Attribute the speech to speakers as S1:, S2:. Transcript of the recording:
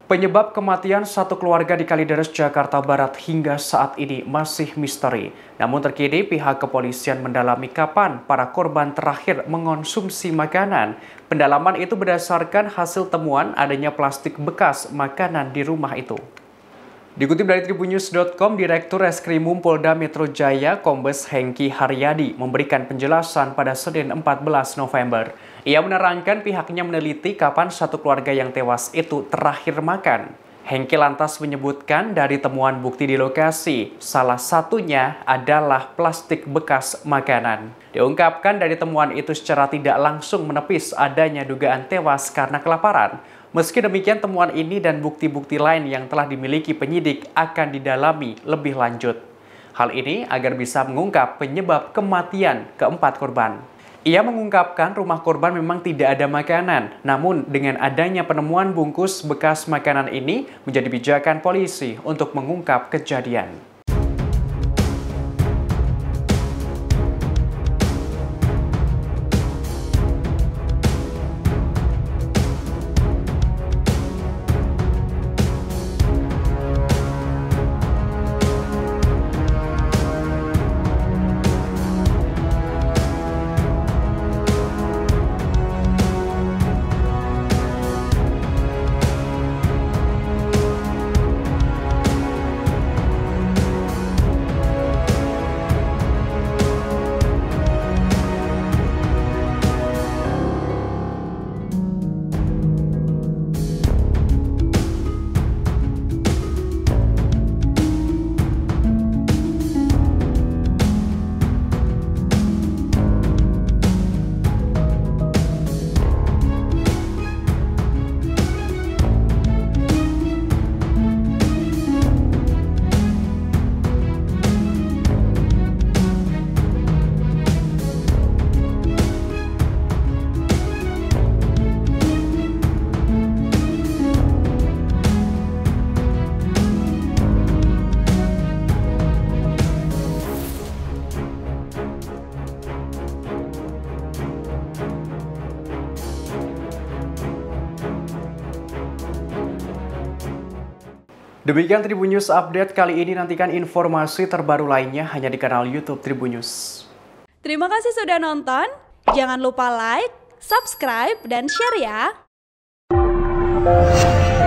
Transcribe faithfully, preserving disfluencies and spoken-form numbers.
S1: Penyebab kematian satu keluarga di Kalideres, Jakarta Barat hingga saat ini masih misteri. Namun terkini pihak kepolisian mendalami kapan para korban terakhir mengonsumsi makanan. Pendalaman itu berdasarkan hasil temuan adanya plastik bekas makanan di rumah itu. Dikutip dari tribunnews dot com, Direktur Reskrimum Polda Metro Jaya, Kombes Hengki Haryadi, memberikan penjelasan pada Senin empat belas November. Ia menerangkan pihaknya meneliti kapan satu keluarga yang tewas itu terakhir makan. Hengki lantas menyebutkan dari temuan bukti di lokasi, salah satunya adalah plastik bekas makanan. Diungkapkan dari temuan itu secara tidak langsung menepis adanya dugaan tewas karena kelaparan. Meski demikian, temuan ini dan bukti-bukti lain yang telah dimiliki penyidik akan didalami lebih lanjut. Hal ini agar bisa mengungkap penyebab kematian keempat korban. Ia mengungkapkan rumah korban memang tidak ada makanan, namun dengan adanya penemuan bungkus bekas makanan ini menjadi pijakan polisi untuk mengungkap kejadian. Demikian Tribunnews Update kali ini, nantikan informasi terbaru lainnya hanya di kanal YouTube Tribunnews.
S2: Terima kasih sudah nonton, jangan lupa like, subscribe, dan share ya!